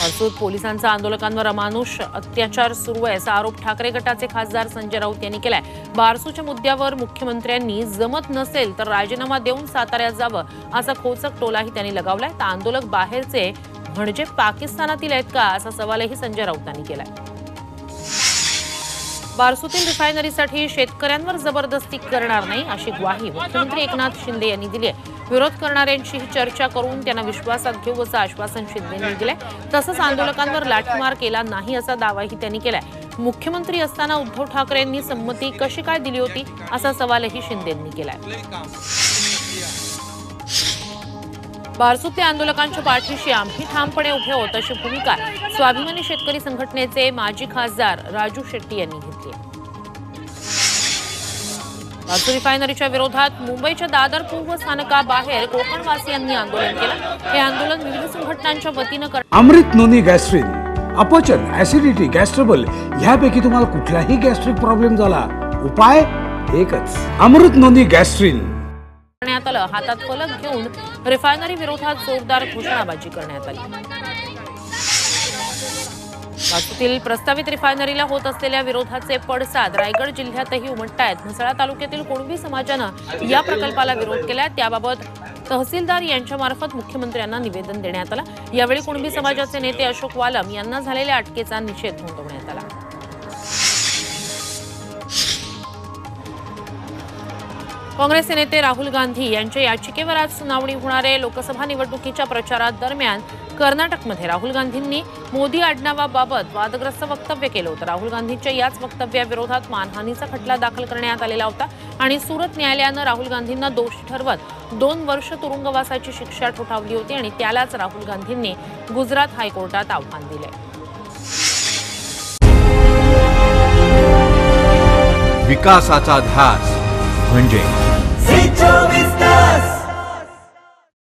हर्सूद पोलिसांचा आंदोलकांवर अमानुष अत्याचार सुरू आहे असा आरोप ठाकरे गटाचे खासदार संजय राऊत यांनी केलाय। बारसूच्या मुद्द्यावर मुख्यमंत्र्यांनी जमत नसेल तर राजीनामा देऊन साताऱ्यात जावं असा खोचक टोलाही त्यांनी लगावलाय। तर आंदोलक बाहेरचे म्हणजे पाकिस्तानातील आहेत का असा सवालही संजय राऊतांनी केलाय। बारसूतील रिफायनरीसाठी शेतकऱ्यांवर जबरदस्ती करणार नाही अशी ग्वाही मुख्यमंत्री एकनाथ शिंदे यांनी दिली आहे। विरोध करणाऱ्यांशी चर्चा करून त्यांना विश्वासात घेऊ असं आश्वासन शिंदेंनी दिलंय। तसंच आंदोलकांवर लाठीमार केला नाही असा दावाही त्यांनी केलाय। मुख्यमंत्री असताना उद्धव ठाकरेंनी संमती कशी काय दिली होती असा सवालही शिंदेंनी केलाय। बारसूतल्या आंदोलकांच्या पाठीशी आम्ही ठामपणे उभे आहोत अशी भूमिका स्वाभिमानी शेतकरी संघटनेचे माजी खासदार राजू शेट्टी यांनी घेतली। बारसू रिफायनरीच्या विरोधात मुंबईच्या दादर पूर्व स्थानकाबाहेर कोकणवासियांनी आंदोलन केलं। हे आंदोलन विविध संघटनांच्या वतीनं अमृत नोनी गॅस्ट्रिन, अपचन, ऍसिडिटी, गॅस्ट्रबल ह्यापैकी तुम्हाला कुठलाही गॅस्ट्रिक प्रॉब्लेम झाला, उपाय एकच, अमृत नोनी गॅस्ट्रिन। करण्यात आलं। हातात फलक घेऊन रिफायनरी विरोधात जोरदार घोषणाबाजी करण्यात आली। बारसूतील प्रस्तावित रिफायनरीला होत असलेल्या विरोधाचे पडसाद रायगड जिल्ह्यातही उमटतायत। म्हसळा तालुक्यातील कुणबी समाजानं या प्रकल्पाला विरोध केला। त्याबाबत तहसीलदार यांच्यामार्फत मुख्यमंत्र्यांना निवेदन देण्यात आलं। यावेळी कुणबी समाजाचे नेते अशोक वालम यांना झालेल्या अटकेचा निषेध नोंदवण्यात आला। काँग्रेसचे नेते राहुल गांधी यांच्या याचिकेवर आज सुनावणी होणार आहे। लोकसभा निवडणुकीच्या प्रचारादरम्यान कर्नाटकमध्ये राहुल गांधींनी मोदी आडनावाबाबत वादग्रस्त वक्तव्य केलं होतं। राहुल गांधींच्या याच वक्तव्याविरोधात मानहानीचा खटला दाखल करण्यात आलेला होता आणि सुरत न्यायालयानं राहुल गांधींना दोषी ठरवत 2 वर्ष तुरुंगवासाची शिक्षा ठोठावली होती आणि त्यालाच राहुल गांधींनी गुजरात हायकोर्टात आव्हान दिले। विकासाचा ध्यास म्हणजे